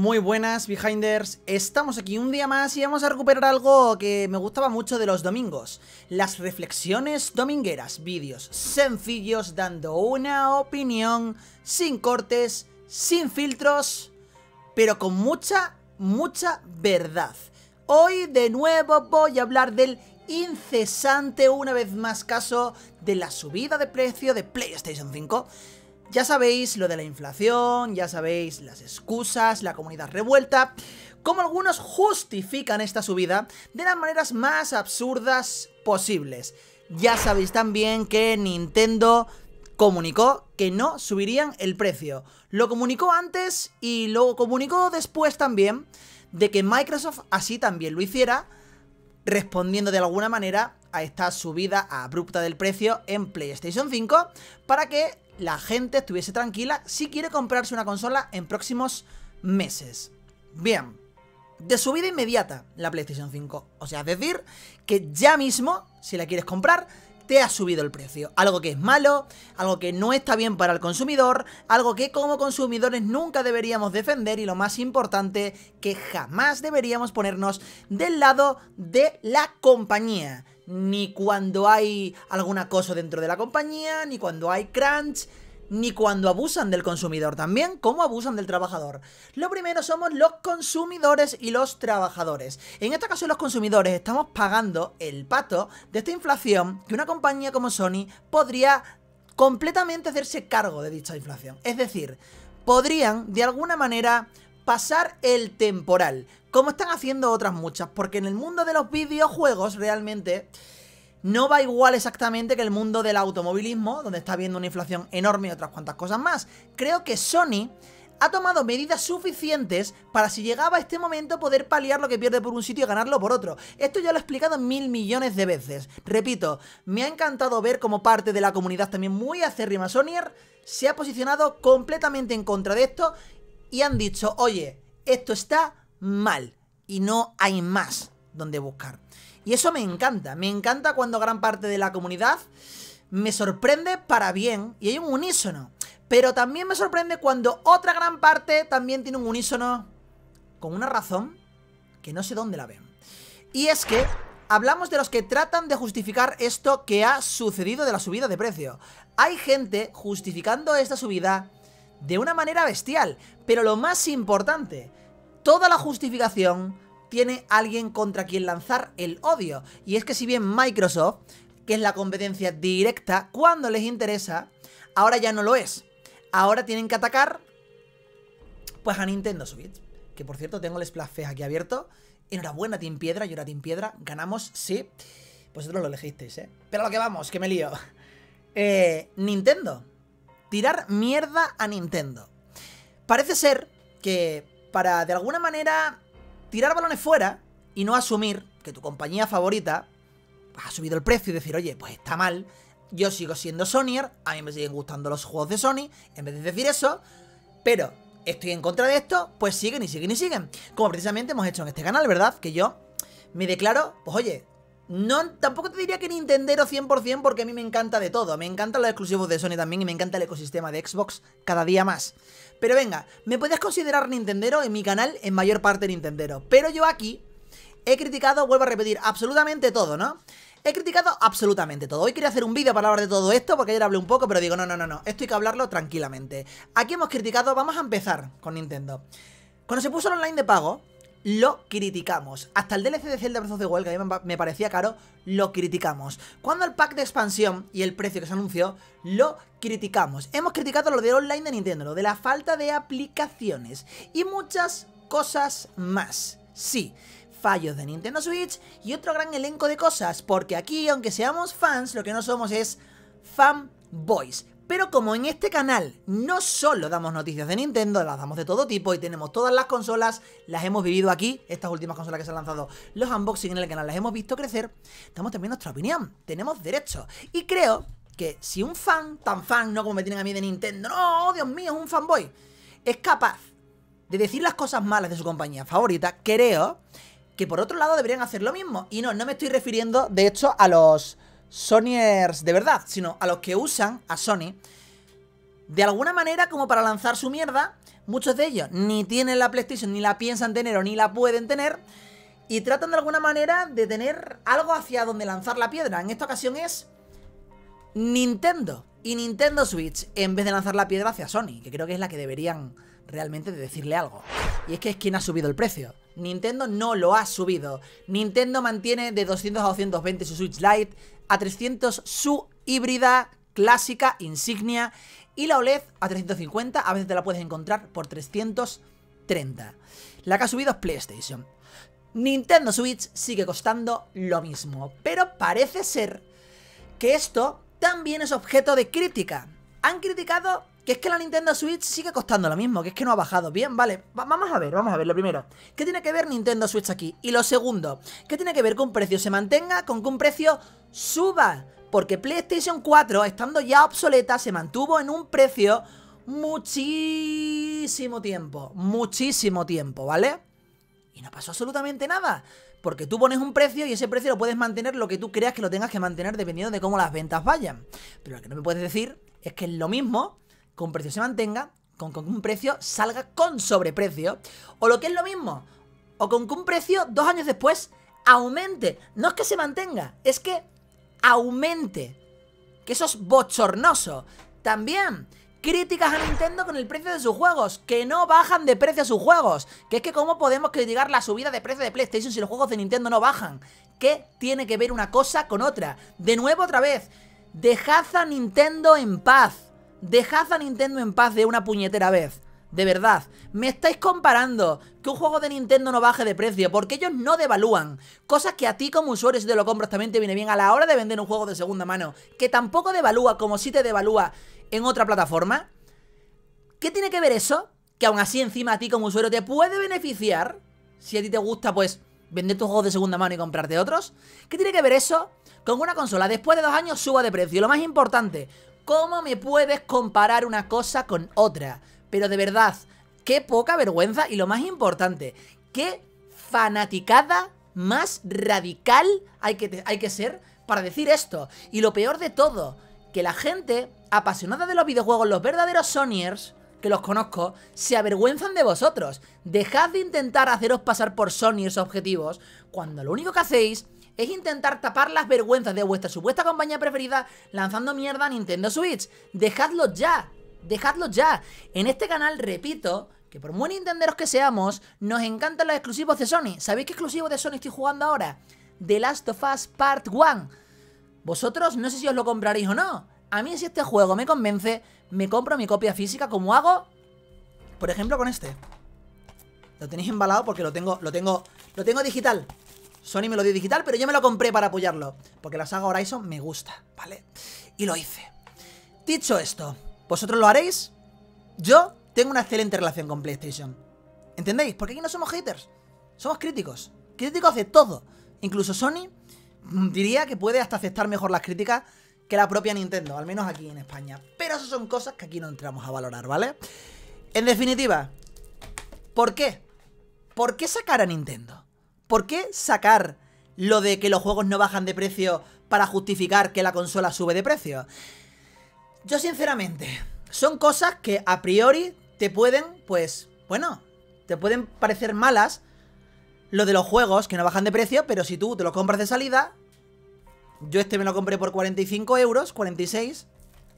Muy buenas, Behinders. Estamos aquí un día más y vamos a recuperar algo que me gustaba mucho de los domingos: las reflexiones domingueras, vídeos sencillos dando una opinión sin cortes, sin filtros, pero con mucha verdad. Hoy de nuevo voy a hablar del incesante, una vez más, caso de la subida de precio de PlayStation 5. Ya sabéis lo de la inflación, ya sabéis las excusas, la comunidad revuelta, cómo algunos justifican esta subida de las maneras más absurdas posibles. Ya sabéis también que Nintendo comunicó que no subirían el precio. Lo comunicó antes y lo comunicó después también de que Microsoft así también lo hiciera, respondiendo de alguna manera a esta subida abrupta del precio en PlayStation 5 para que la gente estuviese tranquila si quiere comprarse una consola en próximos meses. Bien, de subida inmediata la PlayStation 5, o sea, es decir, que ya mismo, si la quieres comprar, te ha subido el precio. Algo que es malo, algo que no está bien para el consumidor, algo que como consumidores nunca deberíamos defender y lo más importante, que jamás deberíamos ponernos del lado de la compañía. Ni cuando hay algún acoso dentro de la compañía, ni cuando hay crunch, ni cuando abusan del consumidor también, como abusan del trabajador. Lo primero somos los consumidores y los trabajadores. En este caso los consumidores estamos pagando el pato de esta inflación que una compañía como Sony podría completamente hacerse cargo de dicha inflación. Es decir, podrían de alguna manera pasar el temporal, como están haciendo otras muchas, porque en el mundo de los videojuegos realmente no va igual exactamente que el mundo del automovilismo, donde está habiendo una inflación enorme y otras cuantas cosas más. Creo que Sony ha tomado medidas suficientes para, si llegaba a este momento, poder paliar lo que pierde por un sitio y ganarlo por otro. Esto ya lo he explicado 1000 millones de veces. Repito, me ha encantado ver cómo parte de la comunidad también muy acérrima Sonyer se ha posicionado completamente en contra de esto y han dicho, oye, esto está mal y no hay más donde buscar. Y eso me encanta cuando gran parte de la comunidad me sorprende para bien y hay un unísono. Pero también me sorprende cuando otra gran parte también tiene un unísono con una razón que no sé dónde la ven. Y es que hablamos de los que tratan de justificar esto que ha sucedido de la subida de precio. Hay gente justificando esta subida de una manera bestial, pero lo más importante, toda la justificación tiene alguien contra quien lanzar el odio. Y es que si bien Microsoft, que es la competencia directa cuando les interesa, ahora ya no lo es. Ahora tienen que atacar pues a Nintendo Switch. Que por cierto tengo el Splash Fest aquí abierto. Enhorabuena Team Piedra, yo era Team Piedra. Ganamos, sí. Vosotros lo elegisteis, Pero a lo que vamos, que me lío. Nintendo. Tirar mierda a Nintendo. Parece ser que para de alguna manera tirar balones fuera y no asumir que tu compañía favorita ha subido el precio y decir, oye, pues está mal, yo sigo siendo Sonyer, a mí me siguen gustando los juegos de Sony, en vez de decir eso, pero estoy en contra de esto, pues siguen y siguen y siguen. Como precisamente hemos hecho en este canal, ¿verdad? Que yo me declaro, pues oye, no, tampoco te diría que Nintendero 100% porque a mí me encanta de todo. Me encantan los exclusivos de Sony también y me encanta el ecosistema de Xbox cada día más. Pero venga, me puedes considerar Nintendero en mi canal, en mayor parte Nintendero. Pero yo aquí he criticado, vuelvo a repetir, absolutamente todo, ¿no? He criticado absolutamente todo. Hoy quería hacer un vídeo para hablar de todo esto porque ayer hablé un poco, pero digo, no, esto hay que hablarlo tranquilamente. Aquí hemos criticado, vamos a empezar con Nintendo. Cuando se puso el online de pago, lo criticamos. Hasta el DLC de Zelda Breath of the Wild, que a mí me parecía caro, lo criticamos. Cuando el pack de expansión y el precio que se anunció, lo criticamos. Hemos criticado lo de online de Nintendo, lo de la falta de aplicaciones y muchas cosas más. Sí, fallos de Nintendo Switch y otro gran elenco de cosas, porque aquí, aunque seamos fans, lo que no somos es fanboys. Pero como en este canal no solo damos noticias de Nintendo, las damos de todo tipo y tenemos todas las consolas, las hemos vivido aquí, estas últimas consolas que se han lanzado, los unboxing en el canal, las hemos visto crecer, damos también nuestra opinión, tenemos derecho. Y creo que si un fan, tan fan, no como me tienen a mí de Nintendo, no, Dios mío, es un fanboy, es capaz de decir las cosas malas de su compañía favorita, creo que por otro lado deberían hacer lo mismo. Y no me estoy refiriendo, de hecho, a los Sonyers de verdad, sino a los que usan a Sony de alguna manera como para lanzar su mierda. Muchos de ellos ni tienen la PlayStation, ni la piensan tener o ni la pueden tener, y tratan de alguna manera de tener algo hacia donde lanzar la piedra. En esta ocasión es Nintendo y Nintendo Switch, en vez de lanzar la piedra hacia Sony, que creo que es la que deberían realmente de decirle algo. Y es que es quien ha subido el precio. Nintendo no lo ha subido. Nintendo mantiene de 200 a 220 su Switch Lite, a 300 su híbrida clásica insignia, y la OLED a 350, a veces te la puedes encontrar por 330. La que ha subido es PlayStation. Nintendo Switch sigue costando lo mismo, pero parece ser que esto también es objeto de crítica. Han criticado que es que la Nintendo Switch sigue costando lo mismo, que es que no ha bajado. Bien, vale, vamos a ver lo primero. ¿Qué tiene que ver Nintendo Switch aquí? Y lo segundo, ¿qué tiene que ver que un precio se mantenga con que un precio suba? Porque PlayStation 4, estando ya obsoleta, se mantuvo en un precio muchísimo tiempo, ¿vale? Y no pasó absolutamente nada, porque tú pones un precio y ese precio lo puedes mantener lo que tú creas que lo tengas que mantener dependiendo de cómo las ventas vayan. Pero lo que no me puedes decir es que es lo mismo que un precio se mantenga con que un precio salga con sobreprecio, o lo que es lo mismo, o con que un precio 2 años después aumente. No es que se mantenga, es que aumente, que eso es bochornoso. También críticas a Nintendo con el precio de sus juegos, que no bajan de precio sus juegos. Que es que cómo podemos criticar la subida de precio de PlayStation si los juegos de Nintendo no bajan. ¿Qué tiene que ver una cosa con otra? De nuevo, otra vez, dejad a Nintendo en paz. Dejad a Nintendo en paz de una puñetera vez. De verdad, me estáis comparando que un juego de Nintendo no baje de precio, porque ellos no devalúan. Cosas que a ti como usuario, si te lo compras, también te viene bien a la hora de vender un juego de segunda mano, que tampoco devalúa como si te devalúa en otra plataforma. ¿Qué tiene que ver eso? Que aún así encima a ti como usuario te puede beneficiar, si a ti te gusta pues vender tus juegos de segunda mano y comprarte otros. ¿Qué tiene que ver eso con una consola después de 2 años suba de precio? Lo más importante, ¿cómo me puedes comparar una cosa con otra? Pero de verdad, qué poca vergüenza. Y lo más importante, qué fanaticada más radical hay que ser para decir esto. Y lo peor de todo, que la gente apasionada de los videojuegos, los verdaderos Sonyers, que los conozco, se avergüenzan de vosotros. Dejad de intentar haceros pasar por Sonyers objetivos, cuando lo único que hacéis es intentar tapar las vergüenzas de vuestra supuesta compañía preferida lanzando mierda a Nintendo Switch. Dejadlo ya. Dejadlo ya. En este canal, repito, que por muy nintenderos que seamos, nos encantan los exclusivos de Sony. ¿Sabéis qué exclusivo de Sony estoy jugando ahora? The Last of Us Part 1. Vosotros no sé si os lo compraréis o no. A mí si este juego me convence, me compro mi copia física, como hago, por ejemplo, con este. Lo tenéis embalado porque lo tengo digital. Sony me lo dio digital, pero yo me lo compré para apoyarlo, porque la saga Horizon me gusta, ¿vale? Y lo hice. Dicho esto, ¿vosotros lo haréis? Yo tengo una excelente relación con PlayStation. ¿Entendéis? Porque aquí no somos haters, somos críticos. Críticos de todo. Incluso Sony diría que puede hasta aceptar mejor las críticas que la propia Nintendo, al menos aquí en España. Pero eso son cosas que aquí no entramos a valorar, ¿vale? En definitiva, ¿por qué? ¿Por qué sacar a Nintendo? ¿Por qué sacar lo de que los juegos no bajan de precio para justificar que la consola sube de precio? Yo sinceramente, son cosas que a priori te pueden, pues, bueno, te pueden parecer malas lo de los juegos que no bajan de precio, pero si tú te lo compras de salida, yo este me lo compré por 45 euros, 46,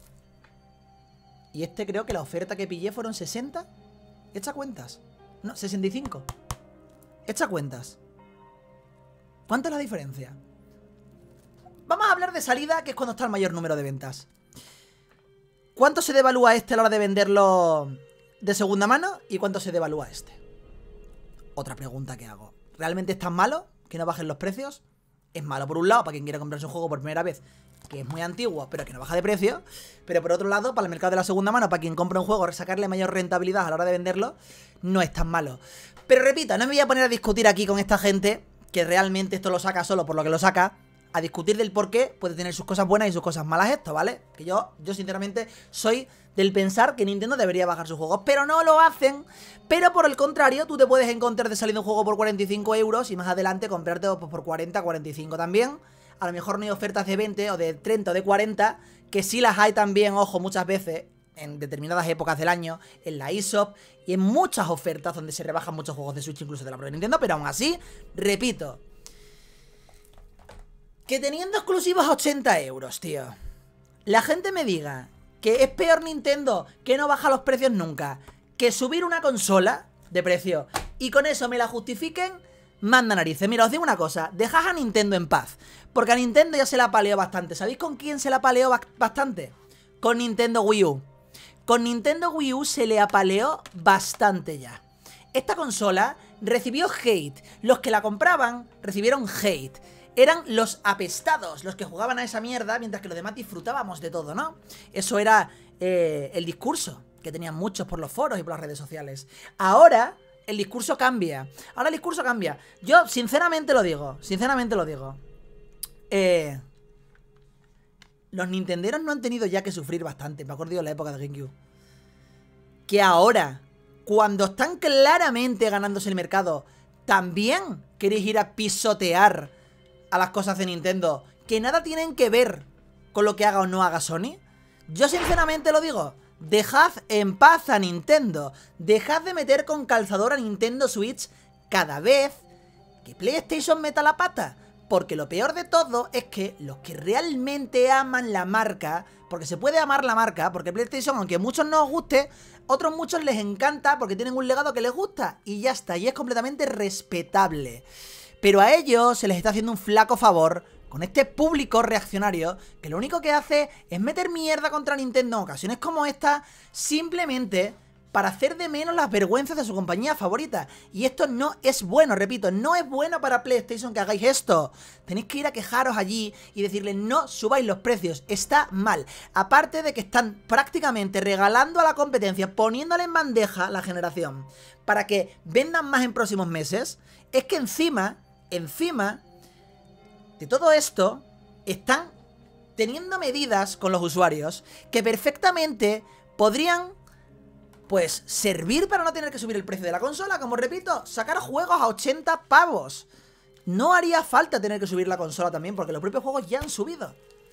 y este creo que la oferta que pillé fueron 60, echa cuentas, no, 65, echa cuentas. ¿Cuánta es la diferencia? Vamos a hablar de salida, que es cuando está el mayor número de ventas. ¿Cuánto se devalúa este a la hora de venderlo de segunda mano? ¿Y cuánto se devalúa este? Otra pregunta que hago. ¿Realmente es tan malo que no bajen los precios? Es malo por un lado para quien quiera comprarse un juego por primera vez, que es muy antiguo, pero que no baja de precio. Pero por otro lado, para el mercado de la segunda mano, para quien compra un juego, sacarle mayor rentabilidad a la hora de venderlo, no es tan malo. Pero repito, no me voy a poner a discutir aquí con esta gente que realmente esto lo saca solo por lo que lo saca, a discutir del por qué puede tener sus cosas buenas y sus cosas malas esto, ¿vale? Que yo sinceramente soy del pensar que Nintendo debería bajar sus juegos, pero no lo hacen. Pero por el contrario, tú te puedes encontrar de salir un juego por 45 euros y más adelante comprarte pues, por 40, 45 también. A lo mejor no hay ofertas de 20 o de 30 o de 40, que sí las hay también, ojo, muchas veces en determinadas épocas del año, en la eShop y en muchas ofertas donde se rebajan muchos juegos de Switch, incluso de la propia Nintendo, pero aún así, repito, que teniendo exclusivos a 80 euros, tío, la gente me diga que es peor Nintendo, que no baja los precios nunca, que subir una consola de precio y con eso me la justifiquen, manda narices. Mira, os digo una cosa, dejad a Nintendo en paz, porque a Nintendo ya se la paleó bastante. ¿Sabéis con quién se la paleó bastante? Con Nintendo Wii U. Con Nintendo Wii U se le apaleó bastante ya. Esta consola recibió hate. Los que la compraban recibieron hate. Eran los apestados los que jugaban a esa mierda, mientras que los demás disfrutábamos de todo, ¿no? Eso era el discurso que tenían muchos por los foros y por las redes sociales. Ahora el discurso cambia. Ahora el discurso cambia. Yo sinceramente lo digo. Los nintenderos no han tenido ya que sufrir bastante. Me acuerdo de la época de GameCube. Que ahora, cuando están claramente ganándose el mercado, también queréis ir a pisotear a las cosas de Nintendo que nada tienen que ver con lo que haga o no haga Sony. Yo sinceramente lo digo. Dejad en paz a Nintendo. Dejad de meter con calzador a Nintendo Switch cada vez que PlayStation meta la pata. Porque lo peor de todo es que los que realmente aman la marca, porque se puede amar la marca, porque PlayStation, aunque a muchos no os guste, otros muchos les encanta porque tienen un legado que les gusta. Y ya está, y es completamente respetable. Pero a ellos se les está haciendo un flaco favor con este público reaccionario que lo único que hace es meter mierda contra Nintendo en ocasiones como esta, simplemente para hacer de menos las vergüenzas de su compañía favorita. Y esto no es bueno, repito, no es bueno para PlayStation que hagáis esto. Tenéis que ir a quejaros allí y decirle no subáis los precios, está mal. Aparte de que están prácticamente regalando a la competencia, poniéndole en bandeja la generación para que vendan más en próximos meses, es que encima de todo esto, están teniendo medidas con los usuarios que perfectamente podrían, pues, servir para no tener que subir el precio de la consola. Como repito, sacar juegos a 80 pavos. No haría falta tener que subir la consola también, porque los propios juegos ya han subido.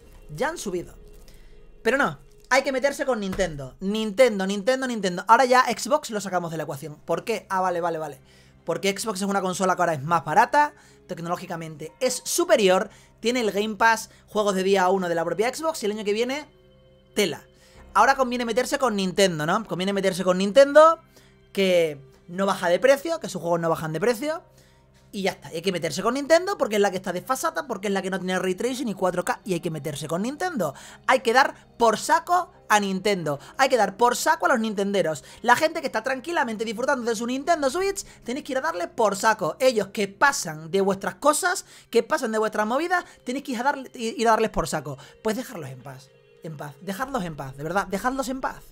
Pero no, hay que meterse con Nintendo. Nintendo. Ahora ya Xbox lo sacamos de la ecuación. ¿Por qué? Ah, vale. Porque Xbox es una consola que ahora es más barata, tecnológicamente es superior, tiene el Game Pass, juegos de día 1 de la propia Xbox, y el año que viene, tela. Ahora conviene meterse con Nintendo, ¿no? Conviene meterse con Nintendo, que no baja de precio, que sus juegos no bajan de precio, y ya está. Y hay que meterse con Nintendo porque es la que está desfasada, porque es la que no tiene Ray Tracing y 4K, y hay que meterse con Nintendo. Hay que dar por saco a Nintendo. Hay que dar por saco a los nintenderos. La gente que está tranquilamente disfrutando de su Nintendo Switch, tenéis que ir a darle por saco. Ellos que pasan de vuestras cosas, que pasan de vuestras movidas, tenéis que ir a darles por saco. Pues dejarlos en paz. Dejadlos en paz, de verdad, dejadlos en paz.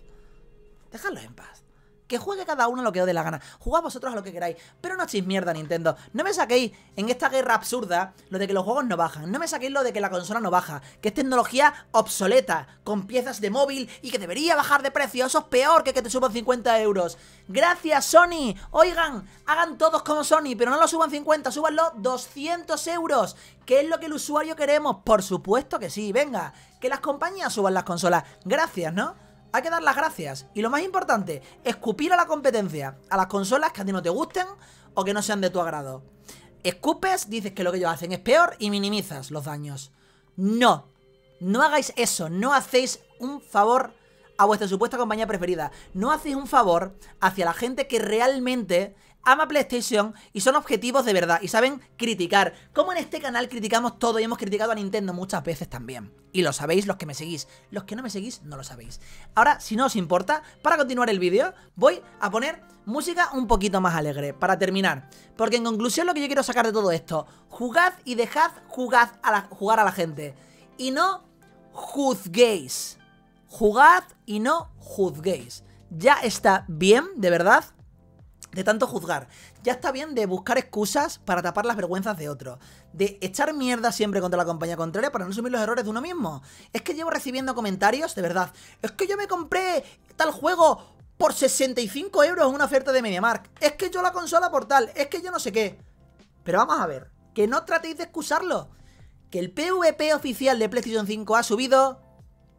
Que juegue cada uno lo que os dé la gana. Jugad vosotros a lo que queráis, pero no echéis mierda a Nintendo. No me saquéis en esta guerra absurda lo de que los juegos no bajan. No me saquéis lo de que la consola no baja, que es tecnología obsoleta, con piezas de móvil y que debería bajar de precio. Eso es peor que te suban 50 euros. Gracias, Sony. Oigan, hagan todos como Sony, pero no lo suban 50, súbanlo 200 euros. ¿Qué es lo que el usuario queremos? Por supuesto que sí. Venga, que las compañías suban las consolas. Gracias, ¿no? Hay que dar las gracias. Y lo más importante, escupir a la competencia, a las consolas que a ti no te gusten o que no sean de tu agrado. Escupes, dices que lo que ellos hacen es peor y minimizas los daños. No hagáis eso. No hacéis un favor a vuestra supuesta compañía preferida. No hacéis un favor hacia la gente que realmente ama PlayStation y son objetivos de verdad y saben criticar. Como en este canal criticamos todo y hemos criticado a Nintendo muchas veces también. Y lo sabéis los que me seguís. Los que no me seguís no lo sabéis. Ahora, si no os importa, para continuar el vídeo voy a poner música un poquito más alegre para terminar. Porque en conclusión lo que yo quiero sacar de todo esto: jugad y dejad jugar a la gente. Y no juzguéis. Jugad y no juzguéis. Ya está bien, de verdad, de tanto juzgar. Ya está bien de buscar excusas para tapar las vergüenzas de otros. De echar mierda siempre contra la compañía contraria para no asumir los errores de uno mismo. Es que llevo recibiendo comentarios, de verdad. Es que yo me compré tal juego por 65 euros en una oferta de MediaMarkt. Es que yo la consola por tal. Es que yo no sé qué. Pero vamos a ver, que no tratéis de excusarlo. Que el PvP oficial de PlayStation 5 ha subido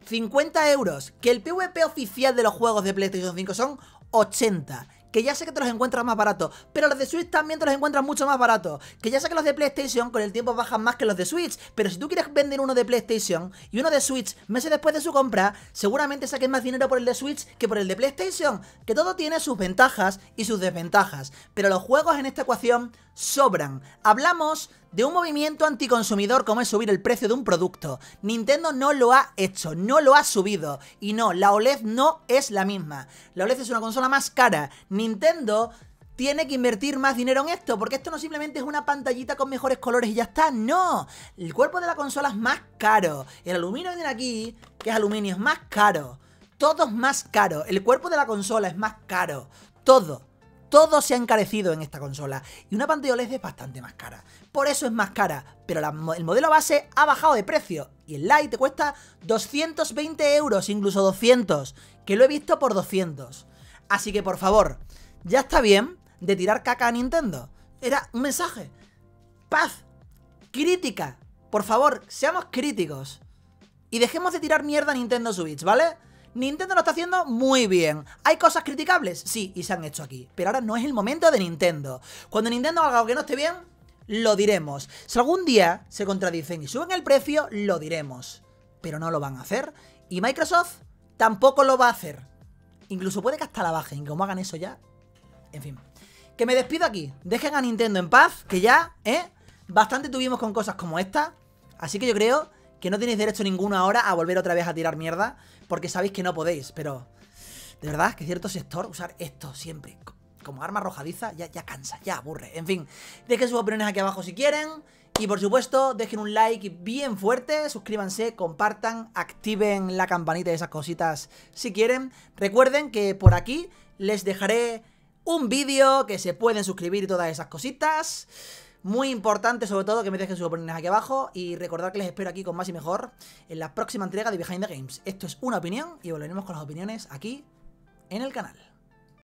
50 euros. Que el PvP oficial de los juegos de PlayStation 5 son 80. Que ya sé que te los encuentras más baratos, pero los de Switch también te los encuentras mucho más baratos. Que ya sé que los de PlayStation con el tiempo bajan más que los de Switch, pero si tú quieres vender uno de PlayStation y uno de Switch meses después de su compra, seguramente saques más dinero por el de Switch que por el de PlayStation. Que todo tiene sus ventajas y sus desventajas, pero los juegos en esta ecuación sobran. Hablamos de un movimiento anticonsumidor como es subir el precio de un producto. Nintendo no lo ha hecho, no lo ha subido. Y no, la OLED no es la misma. La OLED es una consola más cara. Nintendo tiene que invertir más dinero en esto, porque esto no simplemente es una pantallita con mejores colores y ya está, no. El cuerpo de la consola es más caro. El aluminio que tiene aquí, que es aluminio, es más caro. Todo es más caro. El cuerpo de la consola es más caro. Todo se ha encarecido en esta consola. Y una pantalla OLED es bastante más cara. Por eso es más cara. Pero el modelo base ha bajado de precio. Y el Lite te cuesta 220 euros, incluso 200. Que lo he visto por 200. Así que por favor, ya está bien de tirar caca a Nintendo. Era un mensaje. Paz. Crítica. Por favor, seamos críticos. Y dejemos de tirar mierda a Nintendo Switch, ¿vale? Nintendo lo está haciendo muy bien. ¿Hay cosas criticables? Sí, y se han hecho aquí. Pero ahora no es el momento de Nintendo. Cuando Nintendo haga algo que no esté bien, lo diremos. Si algún día se contradicen y suben el precio, lo diremos. Pero no lo van a hacer. Y Microsoft tampoco lo va a hacer. Incluso puede que hasta la bajen. Y como hagan eso ya... En fin. Que me despido aquí. Dejen a Nintendo en paz, que ya, bastante tuvimos con cosas como esta. Así que yo creo que no tenéis derecho ninguno ahora a volver otra vez a tirar mierda, porque sabéis que no podéis, pero de verdad que cierto sector usar esto siempre como arma arrojadiza ya cansa, ya aburre. En fin, dejen sus opiniones aquí abajo si quieren. Y por supuesto, dejen un like bien fuerte, suscríbanse, compartan, activen la campanita y esas cositas si quieren. Recuerden que por aquí les dejaré un vídeo que se pueden suscribir y todas esas cositas. Muy importante sobre todo que me dejen sus opiniones aquí abajo. Y recordad que les espero aquí con más y mejor en la próxima entrega de Behind the Games. Esto es una opinión y volveremos con las opiniones aquí en el canal.